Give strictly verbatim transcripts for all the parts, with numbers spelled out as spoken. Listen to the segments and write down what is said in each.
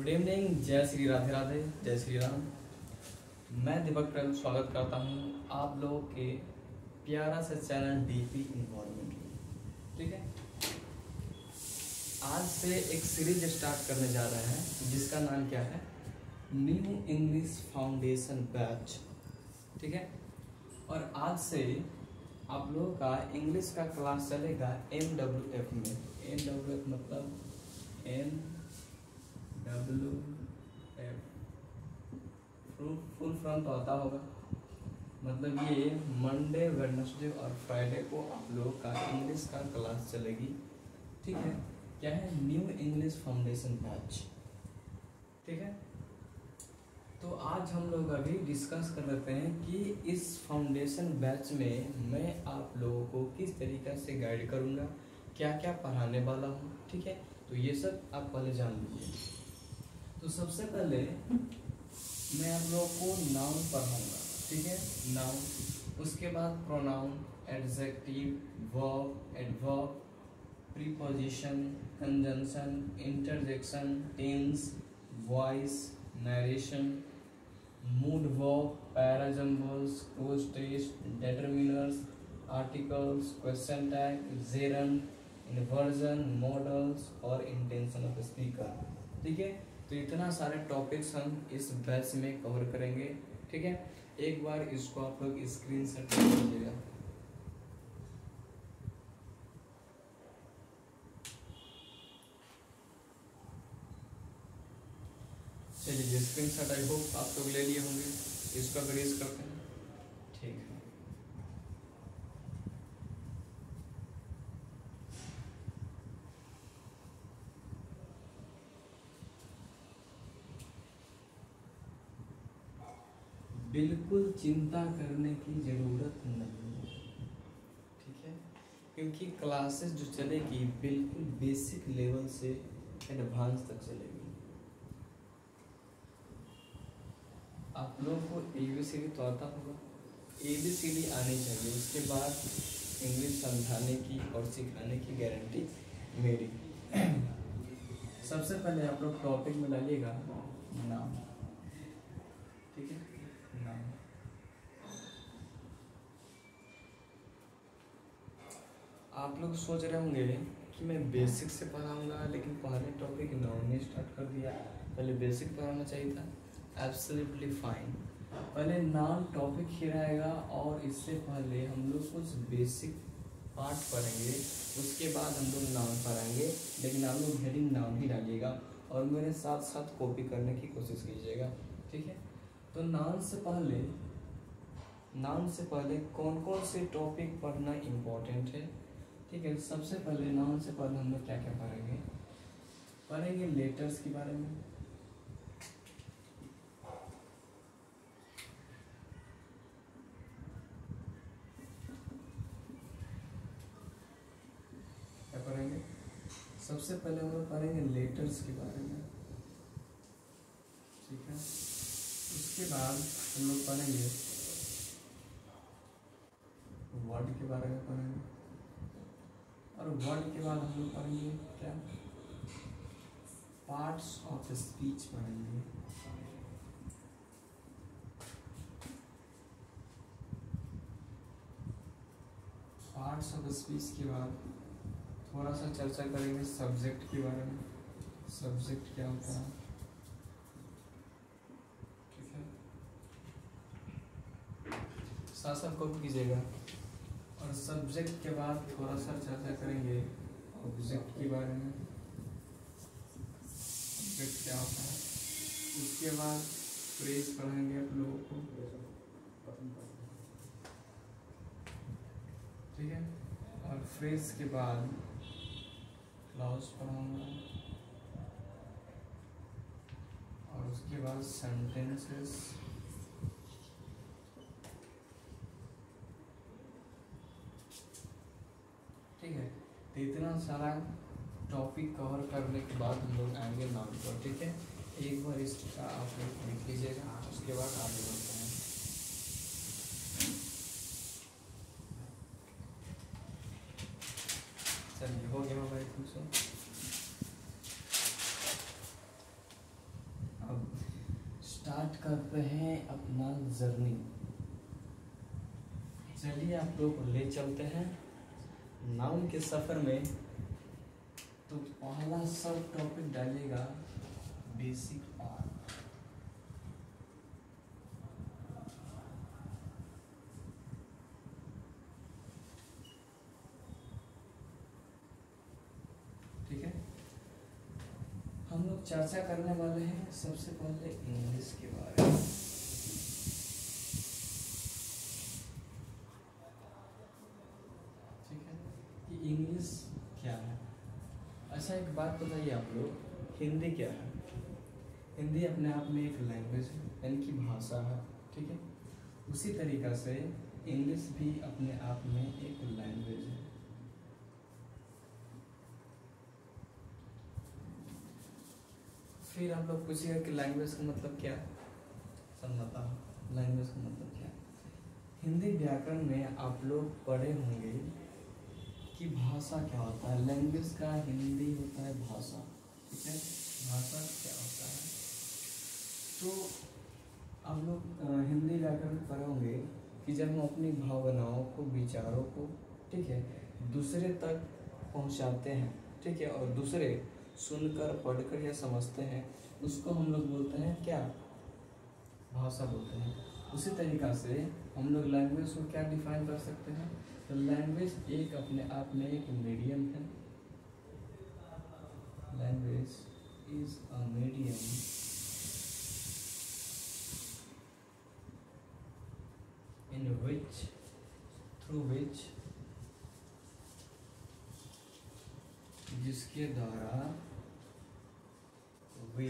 Good evening, जय श्री राधे राधे, जय श्री राम। मैं दीपक प्रल स्वागत करता हूँ आप लोगों के प्यारा सा चैनल डीपी इन्वॉल्वमेंट में। ठीक है, आज से एक सीरीज स्टार्ट करने जा रहे हैं जिसका नाम क्या है, न्यू इंग्लिश फाउंडेशन बैच। ठीक है, और आज से आप लोगों का इंग्लिश का क्लास चलेगा एम डब्ल्यू एफ में। एम डब्ल्यू एफ मतलब M W F full form तो आता होगा, मतलब ये मंडे, वेडनेसडे और फ्राइडे को आप लोगों का इंग्लिश का क्लास चलेगी। ठीक है, क्या है, न्यू इंग्लिश फाउंडेशन बैच। ठीक है, तो आज हम लोग अभी डिस्कस कर लेते हैं कि इस फाउंडेशन बैच में मैं आप लोगों को किस तरीक़े से गाइड करूँगा, क्या क्या पढ़ाने वाला हूँ। ठीक है, तो ये सब आप पहले जान लीजिए। तो सबसे पहले मैं आप लोगों को नाउन पढ़ाऊँगा। ठीक है, नाउन, उसके बाद pronoun, adjective, verb, adverb, preposition, conjunction, interjection, tense, voice, narration, mood verb, parajumbles, cloze test, determiners, articles, question tag, gerund, inversion, modals और इंटेंशन ऑफ स्पीकर। ठीक है, तो इतना सारे टॉपिक्स हम इस बैच में कवर करेंगे। ठीक है, एक बार इसको आप लोग स्क्रीन शॉट ले लीजिएगा। चलिए, स्क्रीन शॉट आई होप आप लोग ले लिए होंगे। इसको अगर यूज करते हैं, ठीक है। बिल्कुल चिंता करने की ज़रूरत नहीं है। ठीक है, क्योंकि क्लासेस जो चलेगी बिल्कुल बेसिक लेवल से एडवांस तक चलेगी। आप लोगों को ए बी सी डी तो आता होगा, ए बी सी डी आनी चाहिए, उसके बाद इंग्लिश समझाने की और सिखाने की गारंटी मेरी। सबसे पहले आप लोग टॉपिक में डालिएगा नाम। ठीक है, नाम। आप लोग सोच रहे होंगे कि मैं बेसिक से पढ़ाऊंगा, लेकिन पहले टॉपिक नाउन ने स्टार्ट कर दिया, पहले बेसिक पढ़ाना चाहिए था। एब्सोल्युटली फाइन, पहले नाउन टॉपिक ही रहेगा और इससे पहले हम लोग कुछ बेसिक पार्ट पढ़ेंगे, उसके बाद हम लोग नाउन पढ़ेंगे। लेकिन आप लोग हेडिंग नाउन ही डालिएगा और मेरे साथ साथ कॉपी करने की कोशिश कीजिएगा। ठीक है, तो नाउन से पहले नाउन से पहले कौन कौन से टॉपिक पढ़ना इम्पोर्टेंट है। ठीक है, सबसे पहले नाउन से पहले हम लोग क्या क्या पढ़ेंगे, पढ़ेंगे लेटर्स के बारे में। क्या पढ़ेंगे, सबसे पहले हम लोग पढ़ेंगे लेटर्स के बारे में। ठीक है, उसके बाद हम लोग पढ़ेंगे वर्ड के बारे में पढ़ेंगे, और वर्ड के बाद हम लोग पढ़ेंगे क्या, पार्ट्स ऑफ स्पीच पढ़ेंगे। पार्ट्स ऑफ स्पीच के बाद थोड़ा सा चर्चा करेंगे सब्जेक्ट के बारे में, सब्जेक्ट क्या होता है। ठीक है, साथ साथ कॉपी कीजिएगा। और सब्जेक्ट के बाद थोड़ा सा चर्चा करेंगे ऑब्जेक्ट के बारे में, ऑब्जेक्ट क्या होता है। उसके बाद फ्रेज पढ़ाएंगे आप लोगों को। ठीक है, और फ्रेज के बाद क्लॉज पढ़ाऊंगा, और उसके बाद सेंटेंसेस। ठीक है, तो इतना सारा टॉपिक कवर करने के बाद हम लोग आएंगे नाउन पर। ठीक है, एक बार इसका आप लोग लिख लीजिएगा, उसके बाद आगे बढ़ते हैं। चलिए, हो गया भाई, खुश हो। स्टार्ट करते हैं अपना जर्नी। चलिए आप लोग को ले चलते हैं नाउन के सफ़र में। तो पहला सब टॉपिक डालिएगा बेसिक पार्ट। ठीक है, हम लोग चर्चा करने वाले हैं सबसे पहले इंग्लिश के बारे में। ठीक है, कि इंग्लिश क्या है। अच्छा एक बात बताइए आप लोग, हिंदी क्या है? हिंदी अपने आप में एक लैंग्वेज है, यानी कि भाषा है। ठीक है, उसी तरीक़ा से इंग्लिश भी अपने आप में एक लैंग्वेज है। फिर आप लोग पूछिएगा कि लैंग्वेज का मतलब क्या? समझाता हूँ लैंग्वेज का मतलब क्या। हिंदी व्याकरण में आप लोग पढ़े होंगे कि भाषा क्या होता है। लैंग्वेज का हिंदी होता है भाषा। ठीक है, भाषा क्या होता है। तो आप लोग हिंदी व्याकरण पढ़े होंगे कि जब हम अपनी भावनाओं को, विचारों को, ठीक है, दूसरे तक पहुंचाते हैं, ठीक है, और दूसरे सुनकर, पढ़कर या समझते हैं, उसको हम लोग बोलते हैं क्या? भाषा बोलते हैं। उसी तरीक़ा से हम लोग लैंग्वेज को क्या डिफाइन कर सकते हैं? तो लैंग्वेज एक अपने आप में एक मीडियम है। Language is a medium in which, through which, जिसके द्वारा वी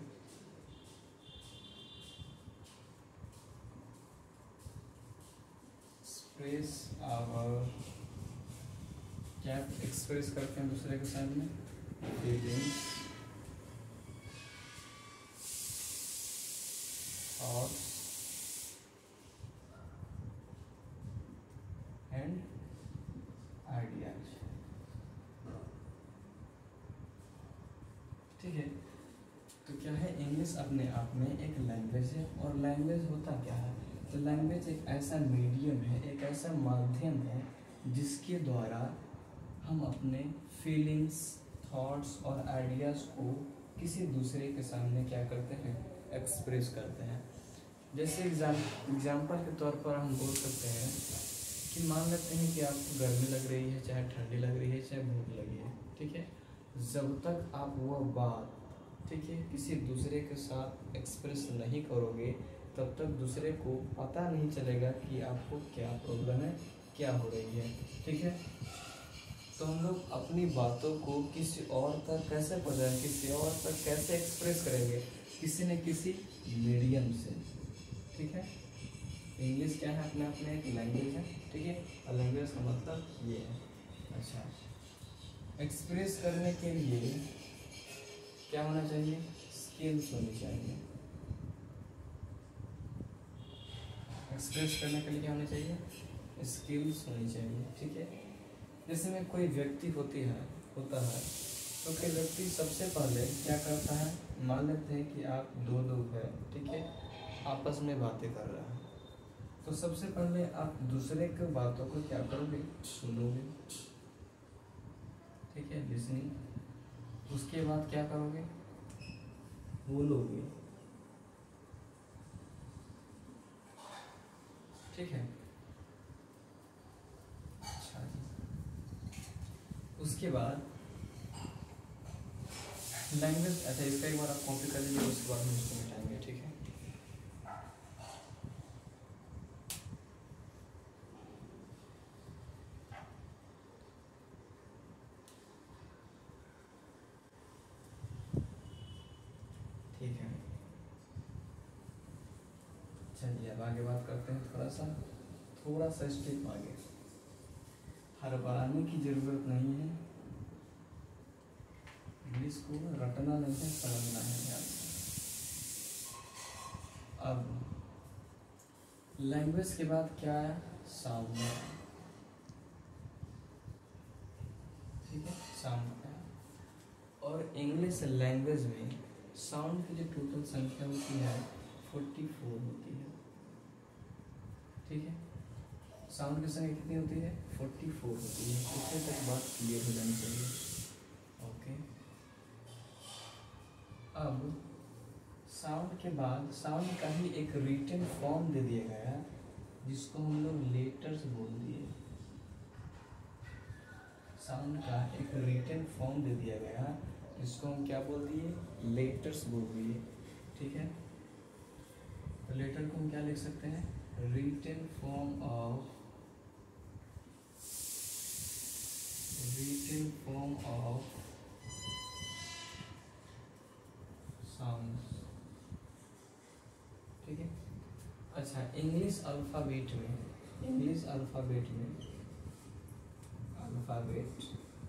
एक्सप्रेस आवर, क्या एक्सप्रेस करते हैं दूसरे के सामने? Feelings, thoughts and ideas. ठीक है, तो क्या है, इंग्लिश अपने आप में एक लैंग्वेज है। और लैंग्वेज होता क्या है? तो लैंग्वेज एक ऐसा मीडियम है, एक ऐसा माध्यम है जिसके द्वारा हम अपने फीलिंग्स, थॉट्स और आइडियाज़ को किसी दूसरे के सामने क्या करते हैं? एक्सप्रेस करते हैं। जैसे एग्जाम एग्जाम्पल के तौर पर हम बोल सकते हैं कि मान लेते हैं कि आपको गर्मी लग रही है, चाहे ठंडी लग रही है, चाहे भूख लगी है। ठीक है, जब तक आप वह बात, ठीक है, किसी दूसरे के साथ एक्सप्रेस नहीं करोगे, तब तक दूसरे को पता नहीं चलेगा कि आपको क्या प्रॉब्लम है, क्या हो रही है। ठीक है, तो हम लोग अपनी बातों को किसी और तक कैसे पहुँचाएं, किसी और तक कैसे एक्सप्रेस करेंगे? किसी न किसी मीडियम से। ठीक है, इंग्लिश क्या है? अपने आप में एक लैंग्वेज है। ठीक है, और लैंग्वेज का मतलब ये है। अच्छा, एक्सप्रेस करने के लिए क्या होना चाहिए? स्किल्स होनी चाहिए। एक्सप्रेस करने के लिए क्या होनी चाहिए? स्किल्स होनी चाहिए। ठीक है, जैसे में कोई व्यक्ति होती है होता है तो कोई व्यक्ति सबसे पहले क्या करता है? मान लेते हैं कि आप दो लोग हैं, ठीक है, आपस में बातें कर रहे हैं, तो सबसे पहले आप दूसरे के बातों को क्या करोगे? सुनोगे। ठीक है, लिसनिंग। उसके बाद क्या करोगे? बोलोगे। ठीक है, अच्छा जी। उसके बाद लैंग्वेज, अच्छा इसका एक बार आप कॉपी कर लीजिए, उसके बाद हम इसको मिटाएंगे। ठीक है, ठीक है, चलिए अब आगे बात करते हैं। थोड़ा सा थोड़ा सा स्टेप आगे, हड़बड़ाने की जरूरत नहीं है, इंग्लिश को रटना नहीं है, समझना है ध्यान से। अब लैंग्वेज के बाद क्या है? साउंड। ठीक है, साउंड का। और इंग्लिश लैंग्वेज में साउंड की जो टोटल संख्या होती है फोर्टी फोर होती है, ठीक है। साउंड की संख्या कितनी होती है? फोर्टी फोर होती है। इतने तक बात क्लियर हो जानी चाहिए। ओके, अब साउंड के बाद साउंड का ही एक रिटन फॉर्म दे दिया गया जिसको हम लोग लेटर्स बोल दिए। साउंड का एक रिटन फॉर्म दे दिया गया जिसको हम क्या बोल दिए? लेटर्स बोल दिए, ठीक है। तो लेटर को हम क्या लिख सकते हैं? Written form of written form of sounds, ठीक है। अच्छा, इंग्लिश अल्फ़ाबेट में इंग्लिश अल्फ़ाबेट में अल्फ़ाबेट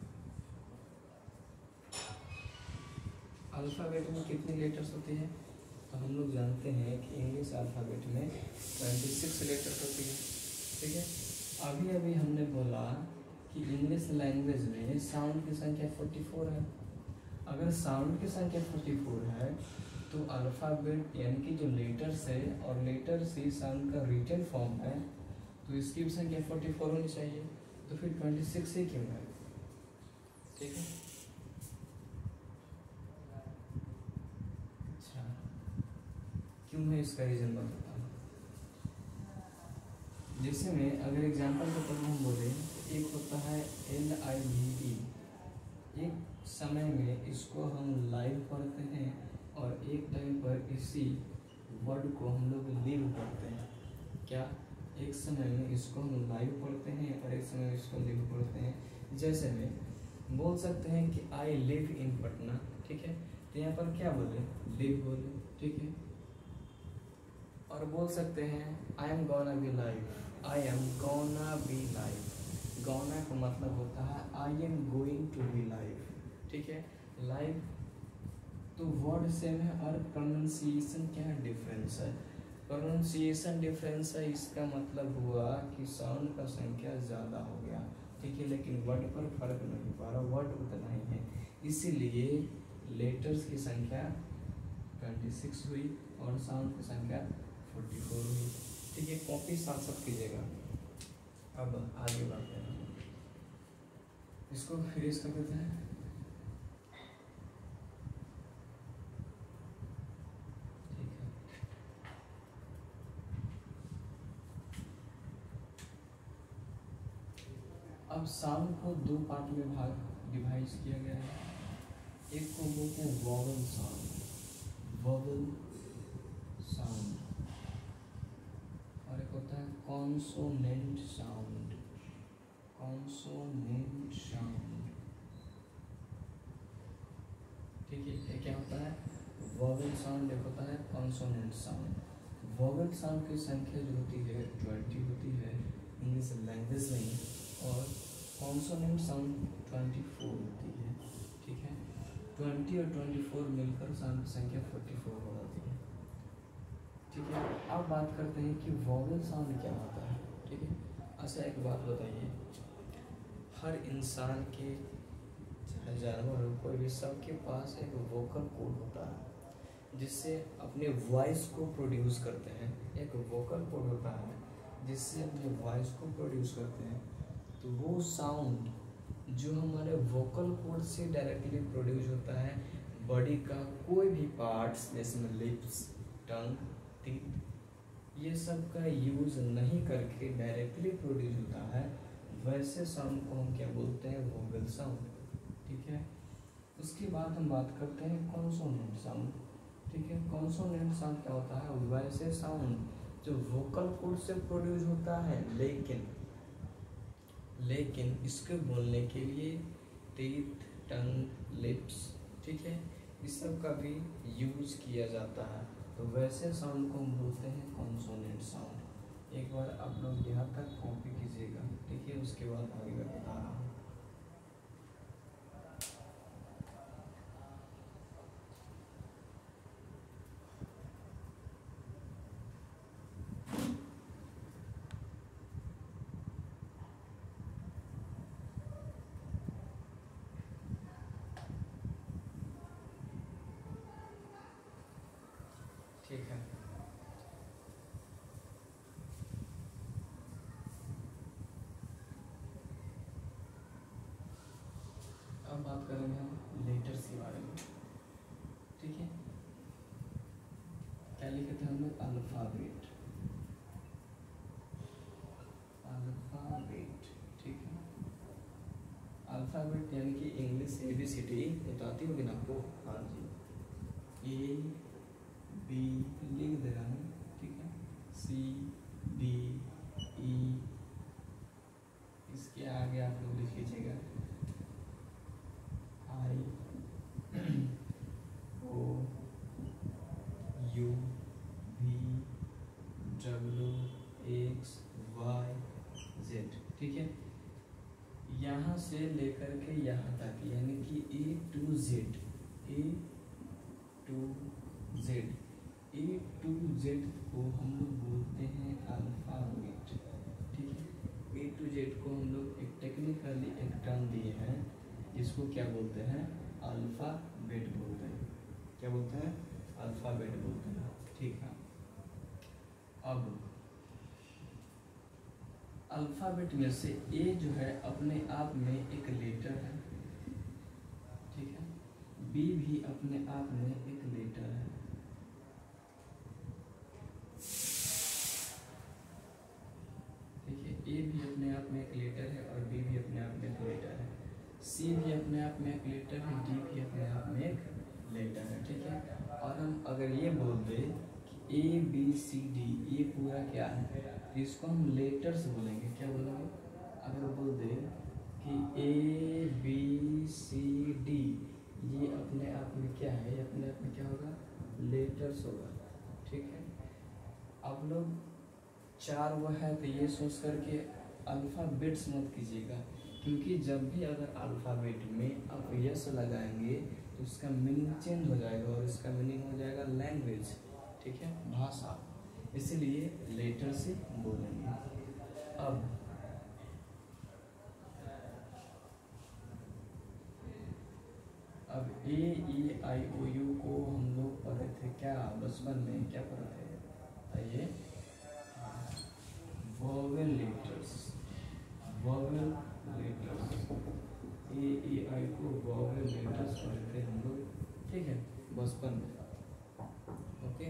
अल्फ़ाबेट में कितनी लेटर्स होती है? तो हम लोग जानते हैं कि इंग्लिश अल्फ़ाबेट में छब्बीस लेटर्स होती है, ठीक है। अभी अभी हमने बोला कि इंग्लिश लैंग्वेज में साउंड की संख्या चौवालीस है। अगर साउंड की संख्या चौवालीस है तो अल्फ़ाबेट यानी कि जो लेटर्स है और लेटर्स ही साउंड का रिटन फॉर्म है, तो इसकी भी संख्या चौवालीस होनी चाहिए। तो फिर छब्बीस ही क्यों है? ठीक है। अच्छा, क्यों है इसका रीज़न बताता हूँ। जैसे में अगर एग्जांपल के तौर पर हम बोले, एक होता है एल आई वी ई, एक समय में इसको हम लाइव पढ़ते हैं और एक टाइम पर इसी वर्ड को हम लोग लिव पढ़ते हैं। क्या? एक समय में इसको हम लाइव पढ़ते हैं और एक समय में इसको लिव पढ़ते हैं। जैसे में बोल सकते हैं कि आई लिव इन पटना, ठीक है। तो यहाँ पर क्या बोले? लिव बोले, ठीक है। और बोल सकते हैं I am gonna be live, I am gonna be live. Gonna का मतलब होता है I am going to be live, ठीक है। लाइव तो वर्ड सेम है और प्रोनाउंसिएशन क्या डिफरेंस है? प्रोनाउंसिएशन डिफरेंस है, इसका मतलब हुआ कि साउंड का संख्या ज़्यादा हो गया, ठीक है। लेकिन वर्ड पर फर्क नहीं पा रहा, वर्ड उतना ही है, इसीलिए लेटर्स की संख्या छब्बीस हुई और साउंड की संख्या चौवालीस हुई, ठीक है। कॉपी साथ साथ कीजिएगा। अब आगे बढ़ते हैं, इसको इरेज कर देते हैं। ठीक है, अब साउंड को दो पार्ट में भाग डिवाइड किया गया है। एक को बोलते हैं वोवेल साउंड, वोवेल साउंड, और एक होता है कॉन्सोनेंट साउंड, कॉन्सोनेंट साउंड, ठीक है। ये क्या होता है? वोवेल साउंड, एक होता है कॉन्सोनेंट साउंड। वोवेल साउंड की संख्या जो होती है ट्वेंटी होती है इंग्लिश लैंग्वेज में, और कॉन्सोनेंट साउंड ट्वेंटी फोर होती है, ठीक है। ट्वेंटी और ट्वेंटी फोर मिलकर साउंड की संख्या फोर्टी फोर हो जाती है, ठीक है। अब बात करते हैं कि वोवेल साउंड क्या होता है, ठीक है। अच्छा, एक बात बताइए, हर इंसान के, चाहे जानवर हो कोई भी, सबके पास एक वोकल कोड होता है जिससे अपने वॉइस को प्रोड्यूस करते हैं। एक वोकल कोड होता है जिससे अपने वॉइस को प्रोड्यूस करते हैं। तो वो साउंड जो हमारे वोकल कोड से डायरेक्टली प्रोड्यूस होता है, बॉडी का कोई भी पार्ट्स जैसे में लिप्स, टंग, टीथ, ये सब का यूज नहीं करके डायरेक्टली प्रोड्यूस होता है, वैसे साउंड को हम क्या बोलते हैं? वोवेल साउंड, ठीक है। उसके बाद हम बात करते हैं कॉन्सोनेंट साउंड, ठीक है। कॉन्सोनेंट साउंड क्या होता है? वैसे साउंड जो वोकल कोड से प्रोड्यूस होता है, लेकिन लेकिन इसके बोलने के लिए टीथ, टंग, लिप्स, ठीक है, इस सब का भी यूज किया जाता है। तो वैसे साउंड को हम बोलते हैं कॉन्सोनेंट साउंड। एक बार आप लोग यहाँ तक कॉपी कीजिएगा, ठीक है। उसके बाद आगे मैं बता रहा हूँ। ठीक है, अब बात करेंगे हम लेटर्स के बारे में, ठीक है। क्या लिखे थे हम लोग? अल्फाबेट, अल्फाबेट, ठीक है। अल्फाबेट यानी कि English A B C D बताती होगी ना आपको? हाँ जी, ए बी लिख दे रहा हूँ, ठीक है, सी डी ई, इसके आगे आप लोग लिख लीजिएगा I O U V W X Y Z, ठीक है। यहाँ से लेकर के यहाँ तक यानी कि A to Z, A to Z, A to Z को हम लोग बोलते हैं अल्फाबेट, ठीक है। ए टू जेड को हम लोग एक टेक्निकली एक टर्म दिए हैं जिसको क्या बोलते हैं? अल्फाबेट बोलते हैं। क्या बोलते हैं? अल्फाबेट बोलते हैं, ठीक है। अब अल्फाबेट में से ए जो है अपने आप में एक लेटर है, ठीक है। बी भी अपने आप में एक लेटर है, ठीक है। ए भी अपने आप में एक लेटर है और बी भी अपने आप में एक लेटर है। सी भी अपने आप में एक लेटर है, डी भी अपने आप में एक लेटर है, ठीक है। और हम अगर ये बोल दें कि ए बी सी डी ये पूरा क्या है, इसको हम लेटर्स बोलेंगे। क्या बोलेंगे? अगर बोल दे कि ए बी सी डी ये अपने आप में क्या है, ये अपने आप में क्या होगा? लेटर्स होगा, ठीक है। आप लोग चार वो है तो ये सोच करके अल्फ़ाबेट्स मत कीजिएगा, क्योंकि जब भी अगर अल्फ़ाबेट में आप यस लगाएंगे तो उसका मीनिंग चेंज हो जाएगा और इसका मीनिंग हो जाएगा लैंग्वेज, ठीक है, भाषा। इसीलिए लेटर से बोलेंगे। अब अब ए ई आई ओ यू को हम लोग पढ़े थे क्या बचपन में? क्या पढ़े थे? आइए, vowel letters, vowel letters, A E I को वोवेल लेटर्स पढ़े थे हम लोग, ठीक है, बचपन में। Okay,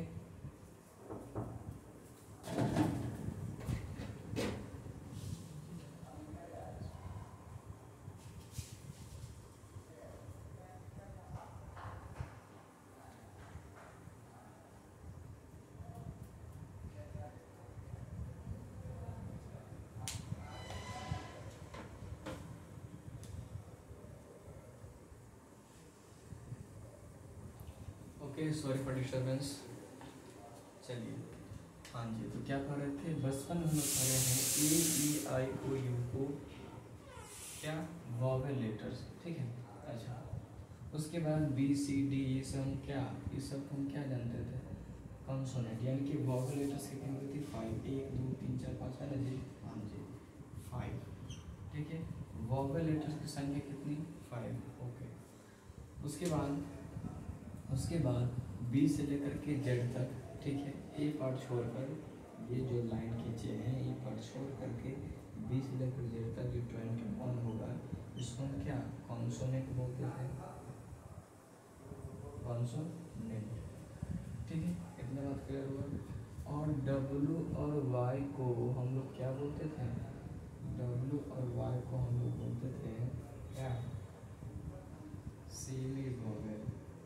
okay, sorry for disturbance. चलिए, हाँ जी, तो क्या पढ़ रहे थे? बचपन में हम लोग पढ़े हैं ए ई आई ओ यू को क्या? वोवेल लेटर्स, ठीक है। अच्छा, उसके बाद बी सी डी ये सब हम क्या, ये सब हम क्या जानते थे? कॉन्सोनेंट, यानी कि वोवेल लेटर्स की गिनती थी फाइव, एक दो तीन चार पाँच, है ना जी? हाँ जी, फाइव, ठीक है। वोवेल लेटर्स की संख्या कितनी? Five, okay. उसके बाद उसके बाद बी से लेकर के जेड तक, ठीक है। ए पार्ट छोड़कर ये जो लाइन खींचे हैं ये पार्ट छोड़ करके बी से लेकर जेड तक जो ट्वेंटी वन होगा इसको हम क्या कॉन्सोनेंट बोलते हैं? कॉन्सोनेंट, ठीक है। इतना बात क्लियर हुआ। और डब्लू और वाई को हम लोग क्या बोलते थे? डब्लू और वाई को हम लोग बोलते थे क्या? सेमी वोवेल,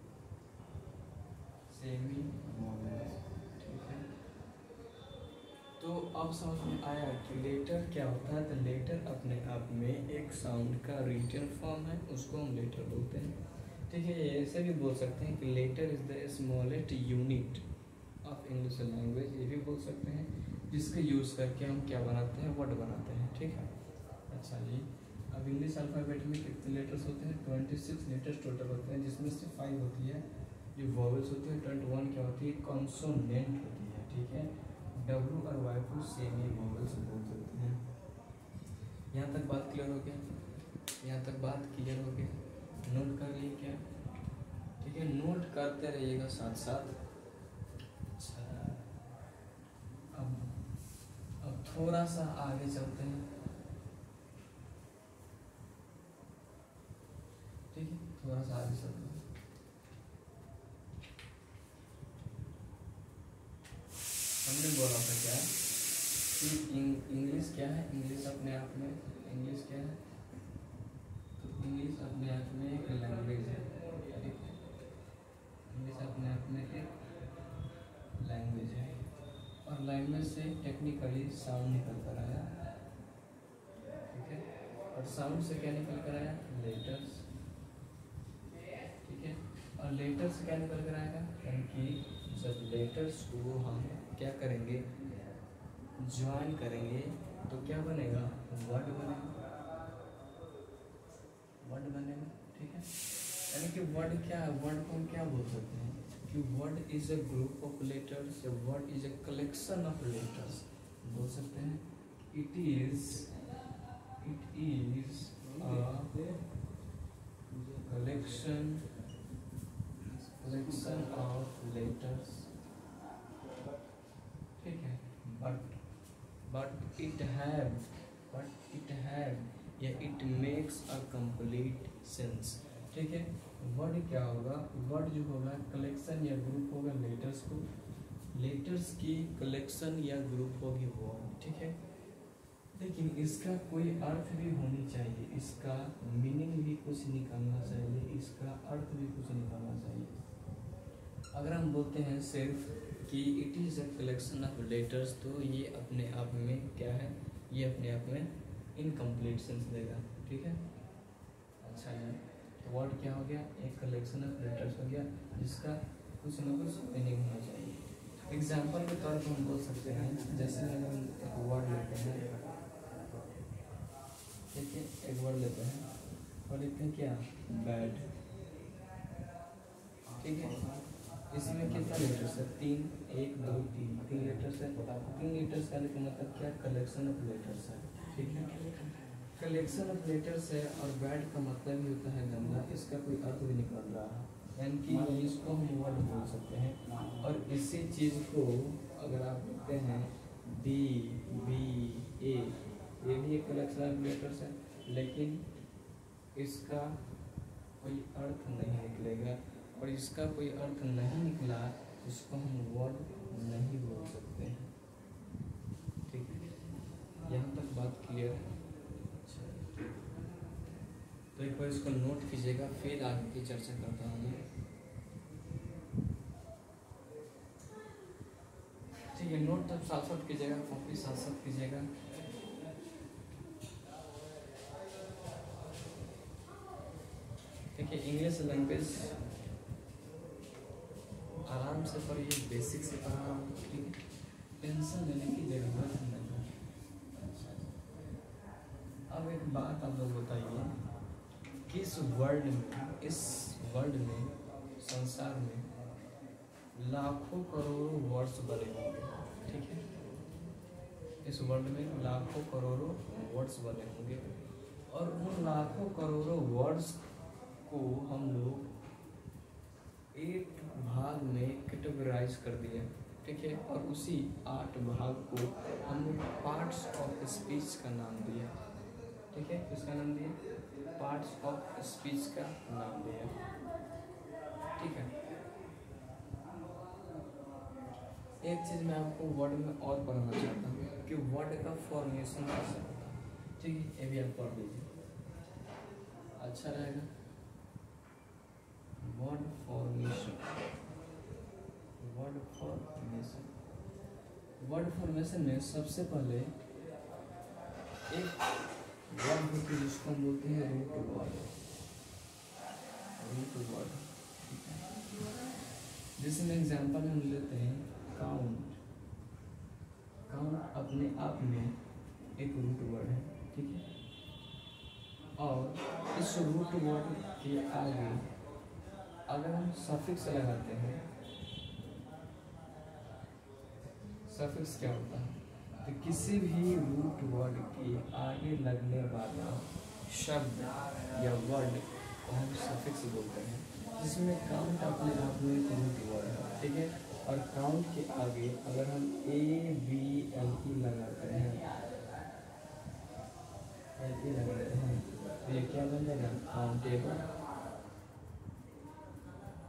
सेमी वोवेल, ठीक है। तो अब समझ में आया कि लेटर क्या होता है। तो लेटर अपने आप में एक साउंड का रिटन फॉर्म है, उसको हम लेटर बोलते हैं, ठीक है। ऐसे भी बोल सकते हैं कि letter is the smallest unit of English language, ये भी बोल सकते हैं, जिसके यूज़ करके हम क्या बनाते हैं? वर्ड बनाते हैं, ठीक है। अच्छा जी, अब इंग्लिश अल्फ़ाबेट में कितने लेटर्स होते हैं? ट्वेंटी सिक्स लेटर्स टोटल होते हैं, जिसमें से फाइव होती है जो वॉवेल्स होती है, ट्वेंटी वन क्या होती है? कॉन्सोनेंट होती है, ठीक है। डब्ल्यू और वाई को सेमी वॉवेल्स बोल सकते हैं। यहाँ तक बात क्लियर हो गया? यहाँ तक बात क्लियर हो गया? नोट कर लिए क्या? ठीक है, नोट करते रहिएगा साथ साथ। अच्छा, अब अब थोड़ा सा आगे चलते हैं, थोड़ा सा आगे चल लो। हमने बोला था क्या कि इंग्लिश क्या है, इंग्लिश अपने आप में, इंग्लिश क्या है, तो इंग्लिश अपने आप में एक लैंग्वेज है, ठीक है, इंग्लिश अपने आप में एक लैंग्वेज है, और लैंग्वेज से टेक्निकली साउंड निकल कर आया, ठीक है, और साउंड से क्या निकल कर आया, लेटर्स, ठीक है, और लेटर्स क्या निकल कर आएगा, क्योंकि जब लेटर्स को हम क्या करेंगे, ज्वाइन करेंगे तो क्या बनेगा, वर्ड बनेगा, वर्ड बनेगा, ठीक है। यानी कि वर्ड क्या है, वर्ड को हम क्या बोल सकते हैं कि word is a group of letters, word is a collection of letters, बोल सकते हैं it is it is collection collection of letters, ठीक है, but but it have but it have या it makes a complete sense, ठीक है। Word क्या होगा, वर्ड जो होगा कलेक्शन या ग्रुप होगा लेटर्स को, लेटर्स की कलेक्शन या ग्रुप होगी वर्ड, ठीक है। लेकिन इसका कोई अर्थ भी होनी चाहिए, इसका मीनिंग भी कुछ निकलना चाहिए, इसका अर्थ भी कुछ निकलना चाहिए। अगर हम बोलते हैं सिर्फ कि it is a collection of letters, तो ये अपने आप में क्या है, ये अपने आप में इनकम्प्लीट सेंस देगा, ठीक है। अच्छा है, तो वर्ड क्या हो गया, एक कलेक्शन ऑफ लेटर्स हो गया जिसका कुछ न कुछ मीनिंग होना चाहिए। एग्जाम्पल के तौर पर हम बोल सकते हैं, जैसे अगर हम एक वर्ड लेते हैं, ठीक है, एक वर्ड लेते हैं और लिखते हैं क्या, बैड, ठीक है। इसमें कितना लेटर्स है, तीन, एक दो तीन, तीन लेटर्स है, तीन लेटर्स का मतलब क्या, कलेक्शन ऑफ लेटर्स है, ठीक है, कलेक्शन ऑफ लेटर्स है। और बैड का मतलब ही होता है गंदा, इसका कोई अर्थ भी निकल रहा है, यानी कि इसको हम वर्ड बोल सकते हैं। और इसी चीज़ को अगर आप देखते हैं डी बी ए, ये भी एक कलेक्शन ऑफ लेटर्स है, लेकिन इसका कोई अर्थ नहीं निकलेगा, और इसका कोई अर्थ नहीं निकला इसको हम वर्ड नहीं बोल सकते हैं, ठीक है। यहाँ तक बात क्लियर है। तो एक बार इसको नोट कीजिएगा, फिर आगे की चर्चा करता हूँ, ठीक है। नोट तब साथ साथ कीजिएगा, कॉपी साथ साथ कीजिएगा। ठीक है, इंग्लिश लैंग्वेज आराम से पढ़िए, बेसिक से पढ़ा रहा हूँ, ठीक है, टेंशन लेने की जरूरत नहीं है। अब एक बात आप लोग बताइए, किस वर्ल्ड में, इस वर्ल्ड में, संसार में लाखों करोड़ों वर्ड्स बने होंगे, ठीक है, इस वर्ल्ड में लाखों करोड़ों वर्ड्स बने होंगे, और उन लाखों करोड़ों वर्ड्स को हम लोग एक भाग में कैटेगराइज कर दिया, ठीक है, और उसी आठ भाग को हम लोग पार्ट्स ऑफ स्पीच का नाम दिया, ठीक है, इसका नाम दिया पार्ट्स ऑफ स्पीच का नाम दिया, ठीक है। एक चीज़ मैं आपको वर्ड में और पढ़ना चाहता हूँ कि वर्ड का फॉर्मेशन कैसे होता है, ठीक है, ये भी आप पढ़ लीजिए, अच्छा रहेगा। Word formation, word formation, word formation में सबसे पहले एक वर्ड होती है जिसको हम बोलते हैं रूट वर्ड, रूट वर्ड, ठीक है, जिसमें एग्जांपल हम लेते हैं काउंट, काउंट अपने आप में एक रूट वर्ड है, ठीक है, और इस रूट वर्ड के आगे अगर हम सफिक्स लगाते हैं, सफिक्स क्या होता है, तो किसी भी रूट वर्ड के आगे लगने वाला शब्द या वर्ड को हम सफिक्स बोलते हैं, जिसमें काउंट अपने आप में एक रूट वर्ड है, ठीक है, और काउंट के आगे अगर हम ए बी एल ई लगाते हैं, एल ई लगाते हैं, तो ये क्या बन जाएगा, काउंटेबल,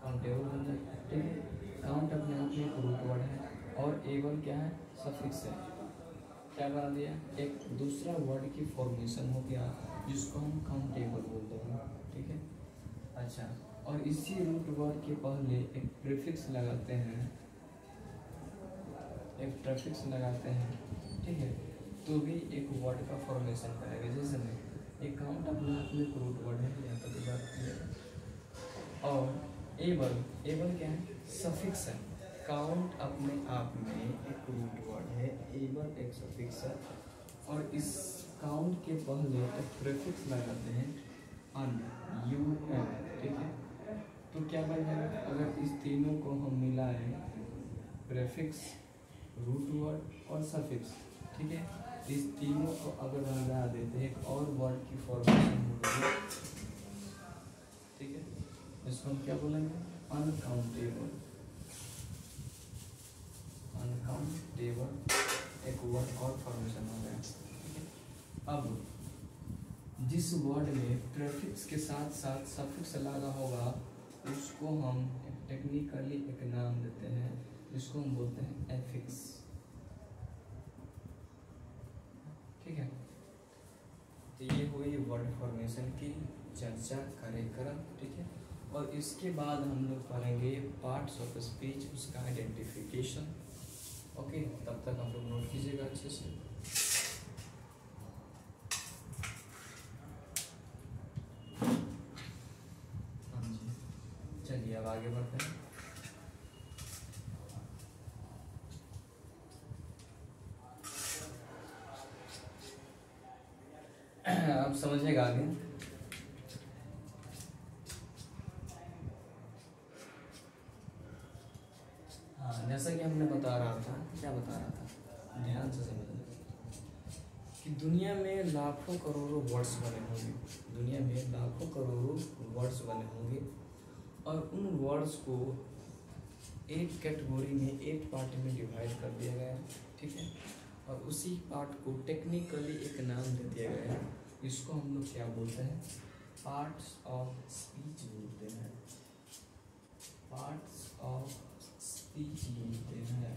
काउंटेबल बन जाए, ठीक है। काउंट अपने आप में एक रूट वर्ड है और एबल क्या है, सफिक्स है। क्या बना दिया, एक दूसरा वर्ड की फॉर्मेशन हो गया जिसको हम काउंटेबल बोलते हैं, ठीक है। अच्छा, और इसी रूट वर्ड के पहले एक प्रीफिक्स लगाते हैं, एक प्रीफिक्स लगाते हैं, ठीक है, तो भी एक वर्ड का फॉर्मेशन करेगा। जैसे में एक काउंट अपने आप में एक रूट वर्ड है, यहाँ पर बात किया। और एबल, एबल क्या है, सफिक्स है। काउंट अपने आप में एक रूट वर्ड है, एबल एक सफिक्स है। और इस काउंट के पहले एक प्रीफिक्स लगाते हैं अन, यू एन, ठीक है। तो क्या बन जाएगा, अगर इस तीनों को हम मिलाएं, प्रीफिक्स, रूट वर्ड और सफिक्स, ठीक है, इस तीनों को अगर हम मिला देते हैं एक और वर्ड की फॉर्मेशन हो गई, ठीक है। इसको हम क्या बोलेंगे, अनकाउंटेबल, अनकाउंटेबल एक वर्ड और फॉर्मेशन हो गया, ठीक है। अब जिस वर्ड में प्रीफिक्स के साथ साथ सफिक्स लगा होगा उसको हम टेक्निकली एक नाम देते हैं जिसको हम बोलते हैं एफिक्स, ठीक है। तो ये हुई वर्ड फॉर्मेशन की चर्चा, कार्यक्रम, ठीक है। और इसके बाद हम लोग पढ़ेंगे पार्ट्स ऑफ स्पीच, उसका आइडेंटिफिकेशन, ओके। तब तक हम लोग नोट कीजिएगा अच्छे से। हाँ जी, चलिए अब आगे बढ़ते हैं। अब समझिएगा आगे। हाँ, जैसा कि हमने बता रहा था, क्या बता रहा था, ध्यान से समझना कि दुनिया में लाखों करोड़ों वर्ड्स बने होंगे, दुनिया में लाखों करोड़ों वर्ड्स बने होंगे और उन वर्ड्स को एक कैटेगरी में, एक पार्ट में डिवाइड कर दिया गया है, ठीक है। और उसी पार्ट को टेक्निकली एक नाम दे दिया गया है, इसको हम लोग क्या बोलते हैं, पार्ट्स ऑफ स्पीच बोलते हैं, पार्ट्स ऑफ स्पीच बोलते हैं,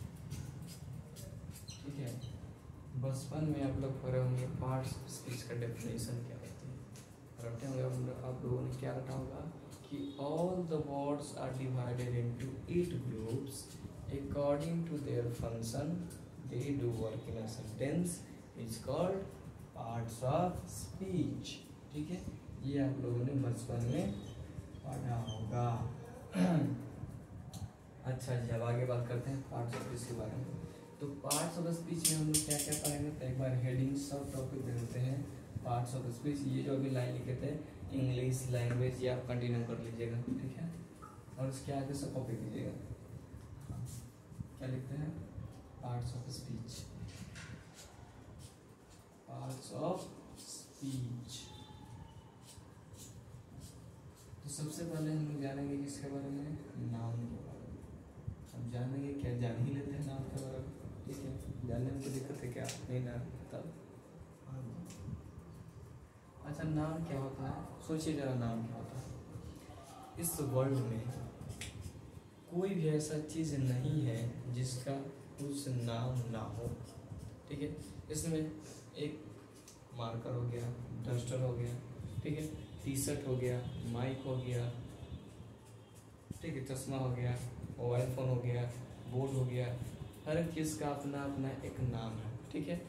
ठीक है। बचपन में आप लोग पढ़े होंगे पार्ट्स ऑफ स्पीच का डेफिनेशन क्या होती है, रटे होंगे आप लोगों ने, क्या रटा होगा कि all the words are divided into eight groups according to their function, they do work in a sentence, is called parts of speech, ठीक है। ये आप लोगों ने बचपन में पढ़ा होगा। अच्छा जी, अब आगे बात करते हैं पार्ट्स ऑफ स्पीच के बारे में। तो पार्ट्स ऑफ स्पीच में हम लोग क्या क्या पढ़ेंगे, तो एक बार हेडिंग सब टॉपिक दे देते हैं पार्ट्स ऑफ स्पीच। ये जो अभी लाइन लिखे थे इंग्लिश लैंग्वेज, ये आप कंटिन्यू कर लीजिएगा, ठीक है। और इसके आगे से कॉपी कीजिएगा। क्या लिखते हैं, parts of speech, parts of speech. तो सबसे पहले हम लोग जानेंगे किसके बारे में, नाउन के बारे में। अब जानेंगे क्या, जान ही लेते हैं नाउन के बारे में, ठीक है। जानने में कोई दिक्कत है क्या, नहीं ना, तब अच्छा नाउन क्या होता है, सोचिए जरा नाउन क्या होता है। इस वर्ल्ड में कोई भी ऐसा चीज़ नहीं है जिसका कुछ नाम ना हो, ठीक है। इसमें एक मार्कर हो गया, डस्टर हो गया, ठीक है, टी शर्ट हो गया, माइक हो गया, ठीक है, चश्मा हो गया, मोबाइल फ़ोन हो गया, बोर्ड हो गया, हर एक चीज़ का अपना अपना एक नाम है, ठीक है।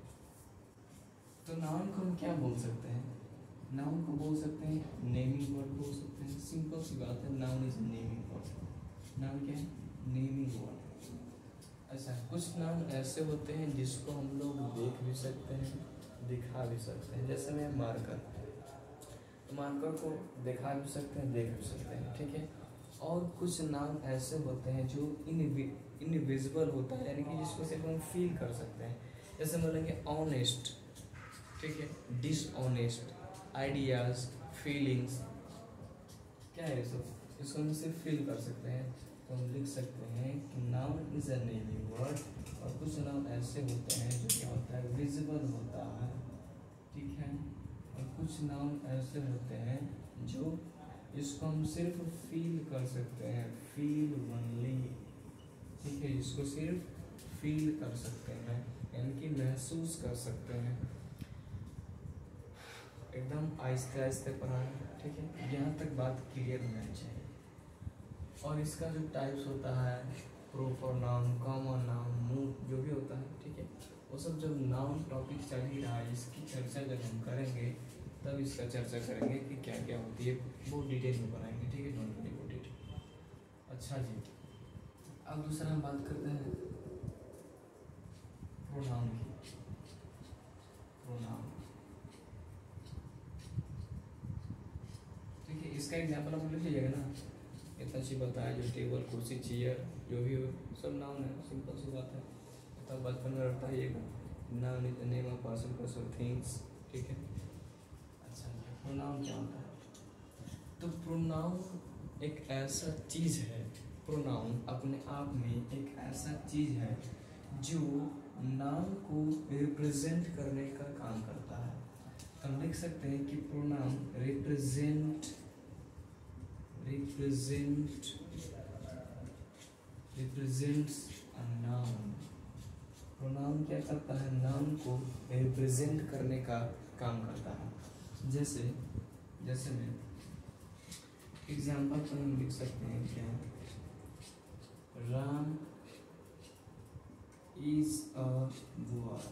तो नाउन को हम क्या बोल सकते हैं, नाउन को बोल सकते हैं नेमिंग वर्ड बोल सकते हैं, सिंपल सी बात है, noun is naming word. Noun क्या है, नेमिंग वर्ड। अच्छा, कुछ नाउन ऐसे होते हैं जिसको हम लोग देख भी सकते हैं, दिखा भी सकते हैं। जैसे में मार्कर, तो मार्कर को दिखा भी सकते हैं, देख भी सकते हैं, ठीक है। और कुछ नाम ऐसे होते हैं जो इनविजिबल होता है, यानी कि जिसको सिर्फ हम फील कर सकते हैं। जैसे बोलेंगे ऑनेस्ट, ठीक है, डिसऑनेस्ट, आइडियाज, फीलिंग्स, क्या है ये सब, इसको हम सिर्फ फील कर सकते हैं। तो हम लिख सकते हैं कि noun is a naming word. और कुछ नाउन ऐसे होते हैं जो क्या होता है, विजिबल होता है, ठीक है। और कुछ नाउन ऐसे होते हैं जो इसको हम सिर्फ फील कर सकते हैं, फील ओनली, ठीक है, इसको सिर्फ फील कर सकते हैं, यानी कि महसूस कर सकते हैं। एकदम आहिस्ते आहिस्ते पढ़ाना, ठीक है, यहाँ तक बात क्लियर होना चाहिए। और इसका जो टाइप्स होता है, proper noun, common noun, move, जो भी होता है, ठीक है, वो सब जब नाउन टॉपिक चल ही रहा है, इसकी चर्चा जब हम करेंगे तब इसका चर्चा करेंगे कि क्या क्या होती है, वो डिटेल में बनाएंगे, ठीक है, डोंट वरी अबाउट इट। अच्छा जी, अब दूसरा हम बात करते हैं प्रोनाउन की। प्रोनाउन, ठीक है, इसका एग्जाम्पल आप लिख लीजिएगा ना, इतना सी बताया, जो टेबल, कुर्सी, चेयर, जो भी हो, सब नाउन है, सिंपल सी बात है, तो बचपन में रखता है ये noun is the name of person, place और थिंग्स, ठीक है। अच्छा, प्रोनाउन क्या होता है? तो प्रोनाउन एक ऐसा चीज़ है, प्रोनाउन अपने आप में एक ऐसा चीज़ है जो नाउन को रिप्रेजेंट करने का काम करता है। हम लिख सकते हैं कि pronoun represent represent represents a noun. Pronoun क्या करता है? नाउन को रिप्रेजेंट करने का काम करता है। जैसे जैसे में एग्जाम्पल पर हम लिख सकते हैं क्या, राम इज अ बॉय,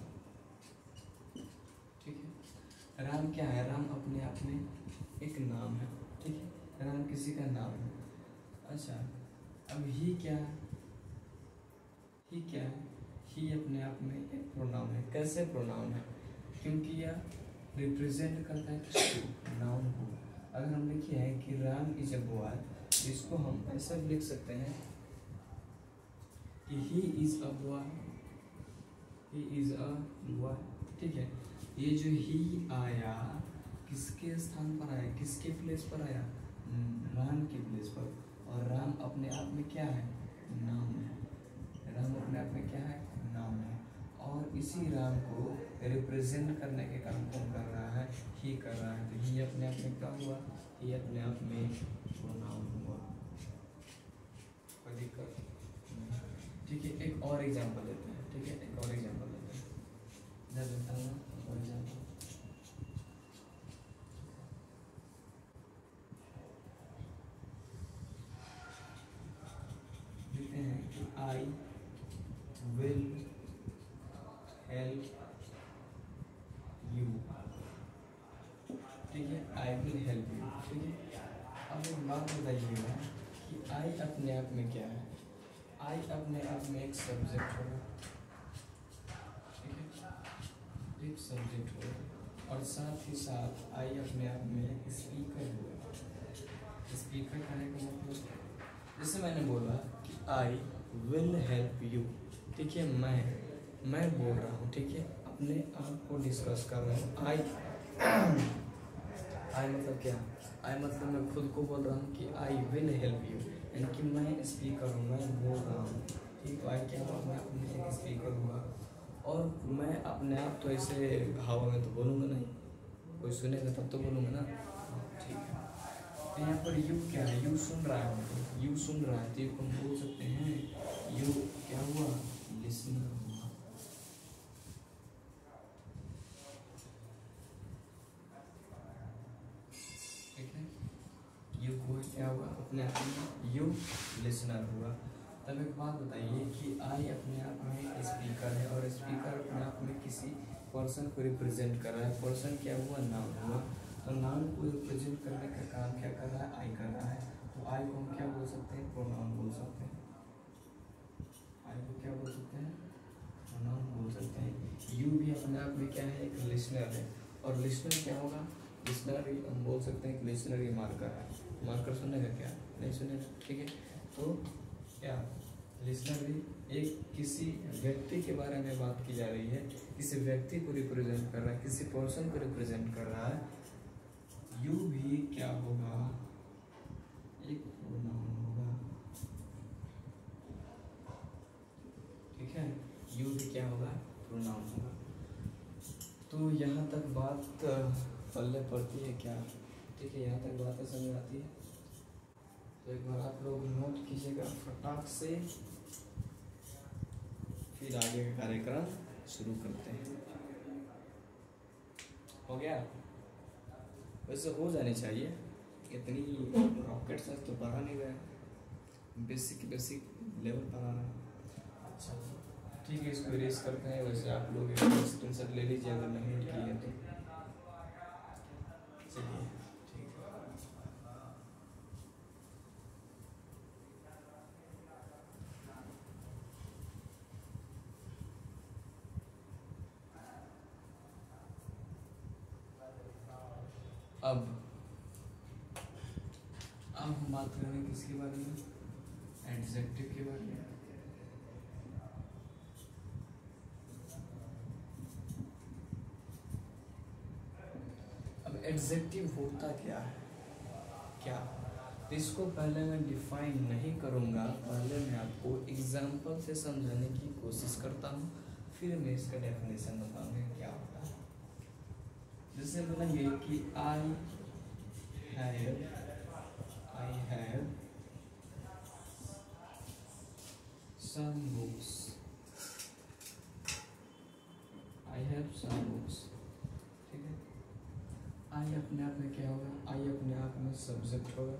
ठीक है। राम क्या है? राम अपने आप में एक नाम है, ठीक है, राम किसी का नाम है। अच्छा, अब ही क्या है? ही क्या है? ही अपने आप में एक प्रोनाउन है। कैसे प्रोनाउन है? क्योंकि यह रिप्रेजेंट करता है किसको? नाउन को। अगर हम लिखे हैं कि राम इज अ बॉय, इसको हम ऐसा लिख सकते हैं कि he is a boy, he is a boy, ठीक है। ये जो ही आया किसके स्थान पर आया, किसके प्लेस पर आया? राम के प्लेस पर। और राम अपने आप में क्या है? नाम है। राम अपने आप में क्या है? नाम है। और इसी राम को रिप्रेजेंट करने के काम कौन कर रहा है? ही कर रहा है। तो ही अपने आप में क्या हुआ? ही अपने आप में प्रोनाउन हुआ। कोई दिक्कत? ठीक है, एक और एग्जांपल लेते हैं, ठीक है, एक और एग्जांपल लेते हैं। जब देता हूँ और एग्जांपल, देते हैं कि आई विल हेल्प यू, ठीक है, आई विल हेल्प यू, ठीक है। अब एक बात बताइएगा कि आई अपने आप में क्या है? आई अपने आप में एक सब्जेक्ट होगा, ठीक है, एक सब्जेक्ट होगा, और साथ ही साथ आई अपने आप में एक स्पीकर होगा। स्पीकर कहने का मतलब, जैसे मैंने बोला कि आई विल हेल्प यू, ठीक है, मैं मैं बोल रहा हूँ, ठीक है, अपने आप को डिस्कस कर रहा हूँ। आई आई मतलब क्या? आई मतलब मैं खुद को बोल रहा हूँ कि आई विल हेल्प यू, यानी कि मैं स्पीकर हूँ, मैं बोल रहा हूँ, ठीक। आई क्या हुआ? मैं अपने एक स्पीकर हुआ, और मैं अपने आप तो ऐसे हवा में तो बोलूँगा नहीं, कोई सुनेगा तब तो बोलूँगा ना, ठीक है। तो यहाँ पर यू क्या है? यू सुन रहा है, मतलब यू सुन रहा है, तो यू हम बोल सकते हैं यू क्या हुआ? लिसनर हुआ। ठीक है, यू को क्या हुआ? अपने आप में यू लिसनर हुआ। तब एक बात बताइए कि आई अपने आप में स्पीकर है, और स्पीकर अपने आप में किसी पर्सन को रिप्रेजेंट कर रहा है। पर्सन क्या हुआ? नाउन हुआ। तो नाउन को रिप्रेजेंट करने का काम क्या कर रहा है? आई कर रहा है। तो आई को हम क्या बोल सकते हैं? प्रोनाउन बोल सकते हैं। आई को क्या बोल सकते हैं? प्रोनाउन बोल सकते हैं। यू भी अपने आप में क्या है? एक लिसनर है। और लिसनर क्या होगा? लिसनर हम बोल सकते हैं कि लिसनर ये मार्कर है। मार्कर सुनेगा क्या? नहीं सुनेगा, ठीक है। तो क्या लिसनर भी एक किसी व्यक्ति के बारे में बात की जा रही है, किसी व्यक्ति को रिप्रेजेंट कर रहा है, किसी पर्सन को रिप्रेजेंट कर रहा है। यू भी क्या होगा? एक प्रोनाउन होगा, ठीक है। यू भी क्या होगा? प्रोनाउन होगा। तो यहाँ तक बात पल्ले पड़ती है क्या? ठीक है, यहाँ तक बातें समझ आती है? तो एक बार आप लोग नोट कीजिएगा फटाक से, फिर आगे का कार्यक्रम शुरू करते हैं। हो गया? वैसे हो जानी चाहिए, इतनी रॉकेट साइंस तो पढ़ा नहीं गया, बेसिक बेसिक लेवल पढ़ाना। अच्छा ठीक है, इसको इरेज करते हैं। वैसे आप लोग स्क्रीनशॉट ले लीजिए अगर नहीं नोट किए तो। चलिए ठीक है। अब अब हम बात करेंगे किसके बारे में? एडजेक्टिव के बारे में। अब एडजेक्टिव होता क्या है? क्या तो इसको पहले मैं डिफाइन नहीं करूँगा, पहले मैं आपको एग्जाम्पल से समझाने की कोशिश करता हूँ, फिर मैं इसका डेफिनेशन बताऊँगा क्या होता है। जैसे बोलेंगे कि I have I have some books, I have some books. ठीक है, आई अपने आप में क्या होगा? आई अपने आप में सब्जेक्ट होगा।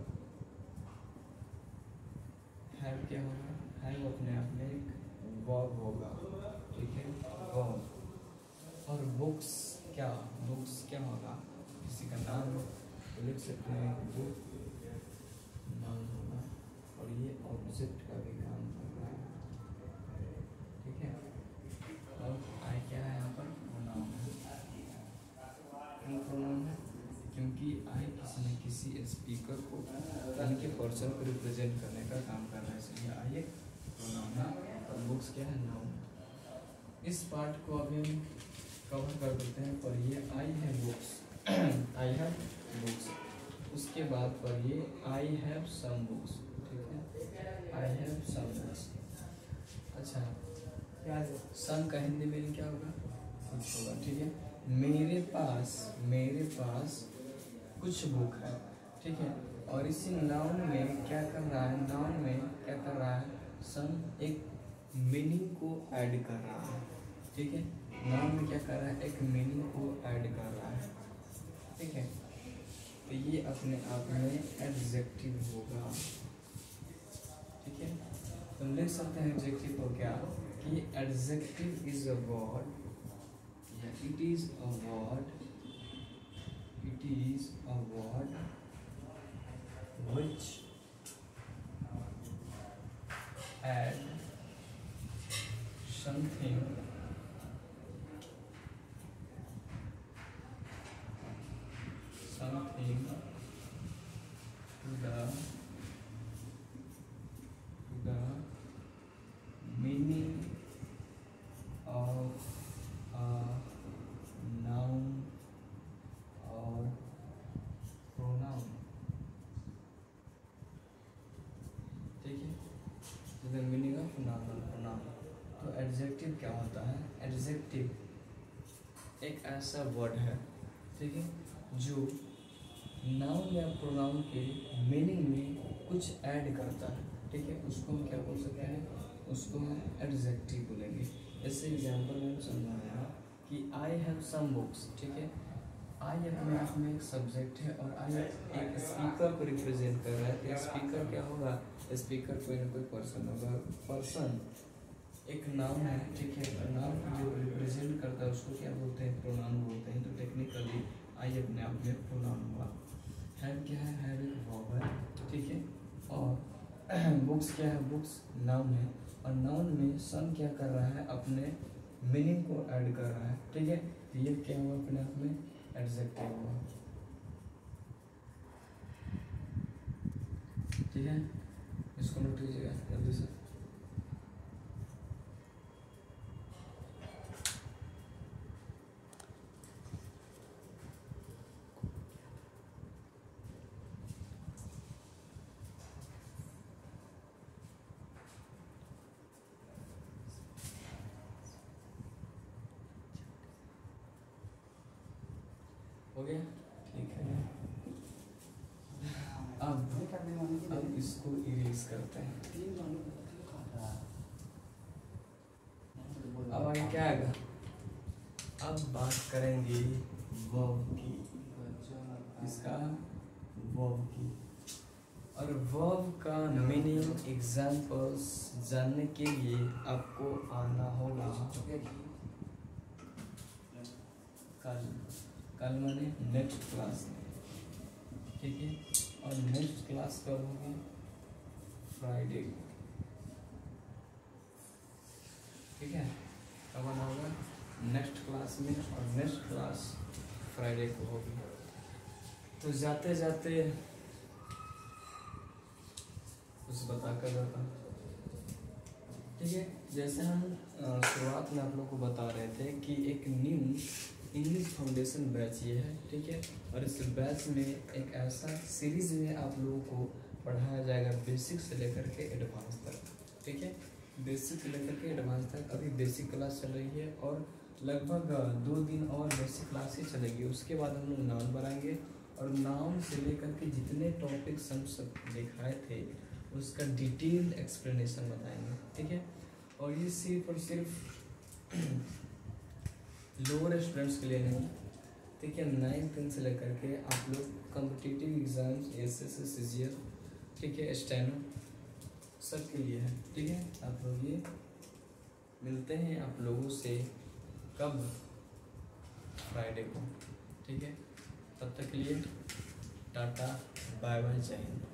हैव क्या होगा? हैव अपने आप में एक वर्ब होगा। ठीक है, वर्ब। और बुक्स क्या? बुक्स क्या होगा? किसी का नाम तो लिख सकते हैं, बुक नाम होगा, और ये ऑब्जेक्ट का भी काम कर रहा है। ठीक है, और आई क्या है यहाँ पर? प्रोनाउन है। क्यों प्रोनाउन है? क्योंकि आई किसी न किसी स्पीकर को, यानी कि पर्सन को रिप्रेजेंट करने का काम कर रहा है, इसलिए आई एक प्रोनाउन है। और बुक्स क्या है? नाउन। इस पार्ट को अभी हम कवर कर देते हैं। पर ये आई है बुक्स, आई हैव बुक्स। उसके बाद पर ये आई हैव सम बुक्स। ठीक है, आई हैव सम बुक्स। अच्छा, क्या है सम का हिंदी में क्या होगा? कुछ होगा। ठीक है, मेरे पास मेरे पास कुछ बुक है। ठीक है, और इसी नाउन में क्या कर रहा है? नाउन में क्या कर रहा है? सम एक मीनिंग को ऐड कर रहा है। ठीक है, नाउन में क्या कर रहा है? एक मीनिंग को ऐड कर रहा है। ठीक है, तो ये अपने आप में एडजेक्टिव होगा। ठीक है, तो हम लिख सकते हैं एडजेक्टिव को क्या? कि एडजेक्टिव इज अ वर्ड, या it is a word, it is a word which add something something to the to the meaning of a noun or pronoun. ठीक है, to the meaning of noun or pronoun। तो adjective क्या होता है? Adjective एक ऐसा word है, ठीक है, जो नाउन या प्रोनाउन के मीनिंग में कुछ ऐड करता है। ठीक है, उसको हम क्या बोल सकते हैं? उसको हम एडजेक्टिव बोलेंगे। जैसे एग्जांपल में समझाया कि आई हैव सम बुक्स। ठीक है, आई अपने आप में एक सब्जेक्ट है, और आई एक स्पीकर को रिप्रेजेंट कर रहा है। तो स्पीकर क्या होगा? स्पीकर कोई ना कोई पर्सन होगा। पर्सन एक नाउन है। ठीक है, नाउन जो रिप्रेजेंट करता है उसको क्या बोलते हैं? प्रोनाउन बोलते हैं। तो टेक्निकली आई अपने आप में प्रोनाउन हुआ। हैव क्या है? हैव एक वर्ब है। ठीक है, और बुक्स क्या है? बुक्स नाउन है, और नाउन में सम क्या कर रहा है? अपने मीनिंग को ऐड कर रहा है। ठीक है, तो ये क्या हुआ? अपने आप में एडजेक्टिव हुआ। ठीक है, इसको नोट कीजिएगा जल्दी से। हो गया? ठीक है, अब अब इसको इरेज करते हैं। अब आगे क्या आएगा? अब बात करेंगे वर्ब की, इसका वर्ब की, और वर्ब का मीनिंग एग्जांपल्स जानने के लिए आपको आना होगा कल कल मैंने नेक्स्ट क्लास में, ठीक है। और नेक्स्ट क्लास कब होगी? फ्राइडे को, ठीक है। कब आना होगा? नेक्स्ट क्लास में, और नेक्स्ट क्लास फ्राइडे को होगी। तो जाते जाते कुछ बता कर जाता, ठीक है। जैसे हम शुरुआत में आप लोग को बता रहे थे कि एक न्यू इंग्लिश फाउंडेशन बैच ये है, ठीक है। और इस बैच में एक ऐसा सीरीज में आप लोगों को पढ़ाया जाएगा बेसिक से लेकर के एडवांस तक, ठीक है। बेसिक से लेकर के एडवांस तक अभी बेसिक क्लास चल रही है, और लगभग दो दिन और बेसिक क्लास ही चलेगी। उसके बाद हम लोग नाउन बनाएंगे, और नाउन से लेकर के जितने टॉपिक्स हम सब दिखाए थे उसका डिटेल एक्सप्लेनेशन बताएंगे, ठीक है। और ये सिर्फ और सिर्फ लोअर स्टूडेंट्स के लिए नहीं, ठीक है। नाइन्थ टेंथ से लेकर के आप लोग competitive exams, S S S, C G L, ठीक है, स्टेनो, सब के लिए है, ठीक है। आप लोग ये मिलते हैं आप लोगों से कब? फ्राइडे को, ठीक है। तब तक के लिए टाटा, बाय बाय, जय हिंद।